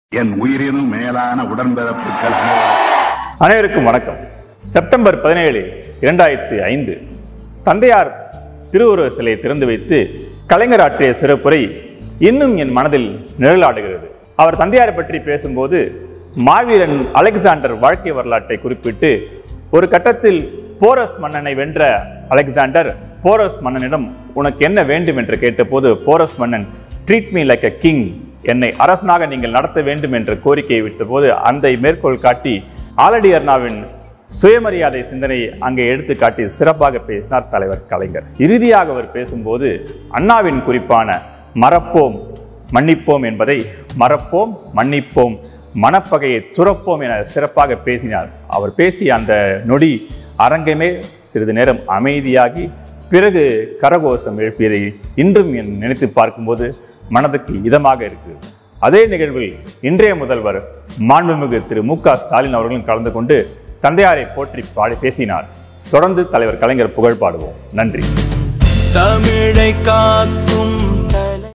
என் உயிரினும் மேலான உடன்பிறப்புகள் அனைவருக்கும் வணக்கம். செப்டம்பர் 17, 2005 தந்தையார் திருவுருவ சிலை திறந்து வைத்து கலைஞர் ஆற்றிய சிறப்புரை இன்னும் என் மனதில் நிழலாடுகிறது. அவர் தந்தையாரை பற்றி பேசும்போது மாவீரன் அலெக்சாண்டர் வாழ்க்கை வரலாற்றை குறிப்பிட்டு, ஒரு கட்டத்தில் போரஸ் மன்னனை வென்ற அலெக்சாண்டர் போரஸ் மன்னனிடம் உனக்கு என்ன வேண்டும் என்று கேட்டபோது போரஸ் மன்னன் treat me like a king, என்னை அரசனாக நீங்கள் நடத்த வேண்டும் என்ற கோரிக்கையை விட்ட போது அந்த மேற்கோள் காட்டி ஆலடி அண்ணாவின் சுயமரியாதை சிந்தனையை அங்கே எடுத்து காட்டி சிறப்பாக பேசினார் தலைவர் கலைஞர். இறுதியாக அவர் பேசும்போது அண்ணாவின் குறிப்பான மறப்போம் மன்னிப்போம் என்பதை மறப்போம் மன்னிப்போம் மனப்பகையை துறப்போம் என சிறப்பாக பேசினார். அவர் பேசிய அந்த நொடி அரங்கமே சிறிது நேரம் அமைதியாகி பிறகு கரகோஷம் எழுப்பியதை இன்றும் நினைத்து பார்க்கும்போது மனதுக்கு இதமாக இருக்கிறது. அதே நிகழ்வில் இன்றைய முதல்வர் மாண்புமிகு திரு மு.க. ஸ்டாலின் அவர்களும் கலந்து கொண்டு தந்தையாரை போற்றி பாடி பேசினார். தொடர்ந்து தலைவர் கலைஞர் புகழ் பாடுவோம். நன்றி. தமிழை காக்கும்